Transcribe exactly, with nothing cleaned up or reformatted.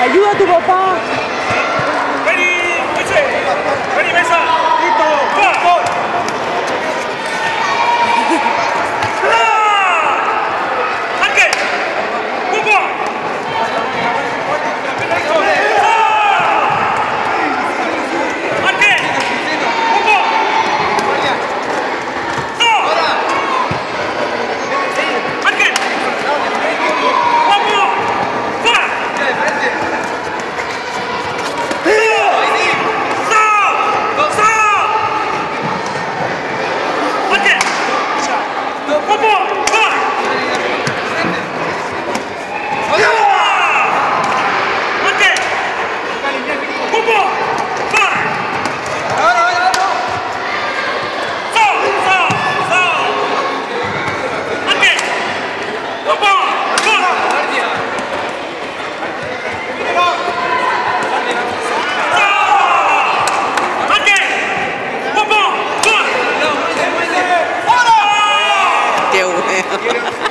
Ayuda a tu papá. Ready, ready, mesa. Listo. Gol. Arque. Fútbol. Arque. Fútbol. Arque. Fútbol. Fuera. Qué bueno.